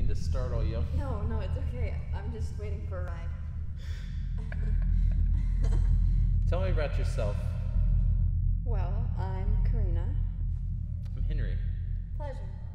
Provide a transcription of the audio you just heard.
to startle you. No, it's okay. I'm just waiting for a ride. Tell me about yourself. Well, I'm Karina. I'm Henry. Pleasure.